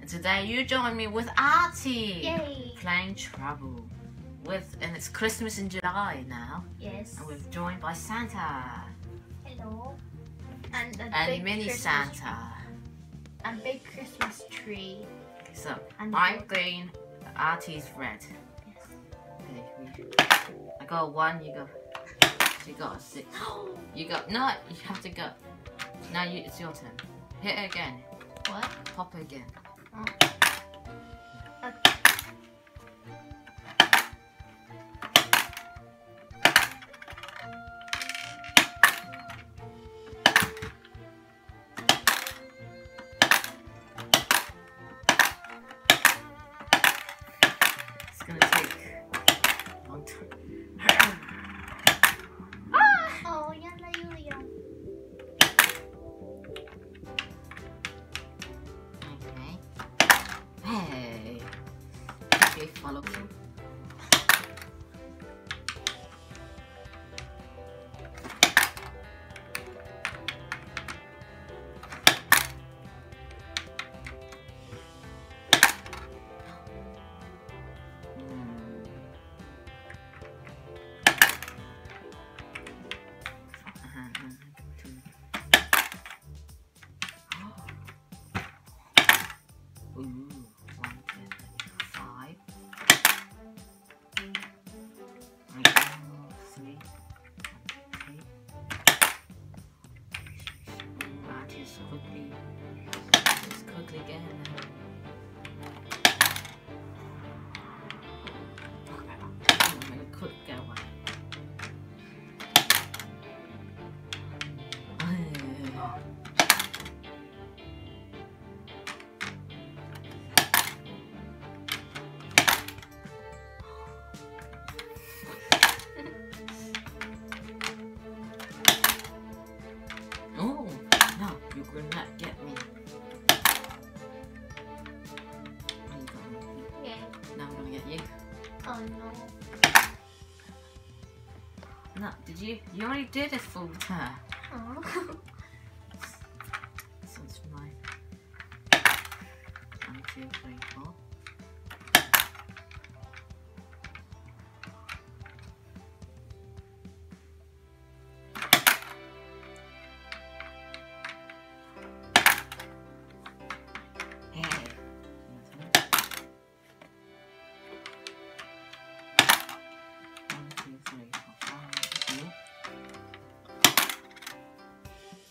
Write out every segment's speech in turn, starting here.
And today you join me with Artie. Yay! Playing Trouble. And it's Christmas in July now. Yes. And we're joined by Santa. Hello. And Mini Christmas Santa. Tree. And big Christmas tree. So And I'm dog. green, Artie's red. Yes. Okay, I got a 1, you got. You got a 6. You got no. You have to go. Now it's your turn. Hit it again. What? Pop it again. Oh. It's gonna take a long time. Oh, yalla Julia. Okay. Hey. Okay, follow me. Ooh, 1, 2, 5. 3. Just quickly get in there. I'm gonna quick go one. Oh, no, you could not get me. You got me. Yeah. Now I'm gonna get you. Oh no. No, did you? You already did a full turn. Oh. This one's mine. 1, 2, 3, 4. Hey. 1, 2, 3, 4, 5.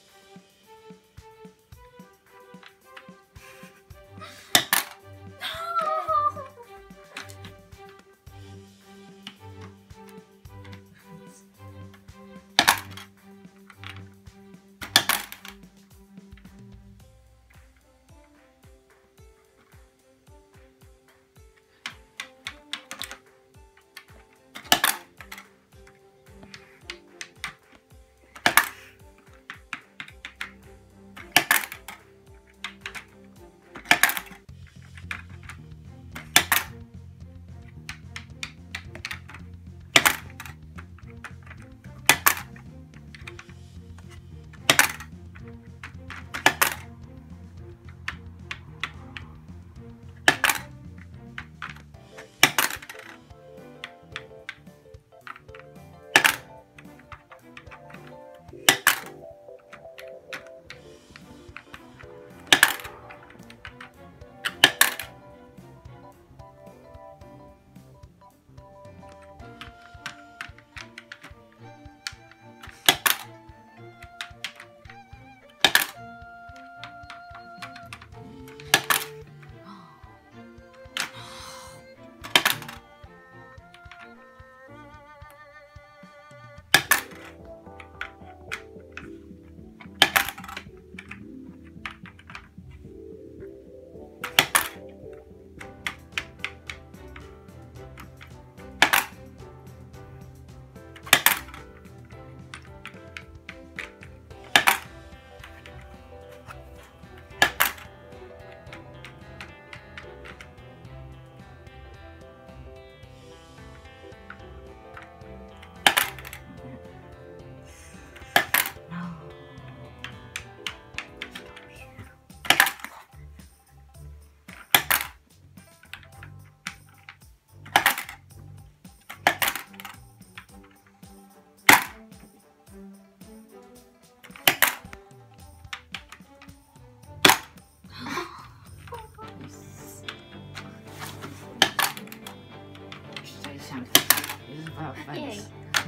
No.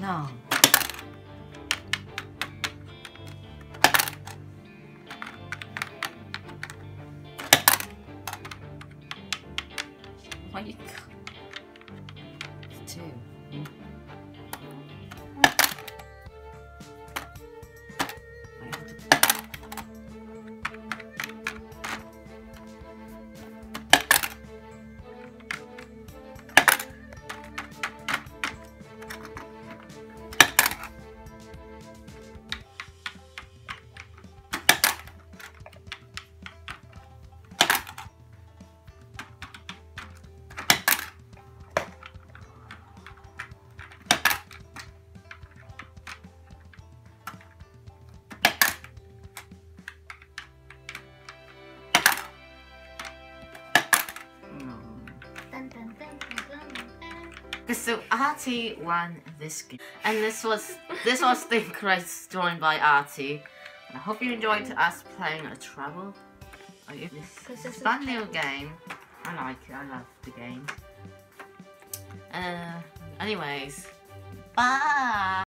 No. Why you? It's 2. Dun, dun, dun, dun, dun, dun. So Artie won this game, and this was the correct drawing by Artie. And I hope you enjoyed us playing a Trouble. This is a fun little game. I like it. I love the game. Anyways, bye.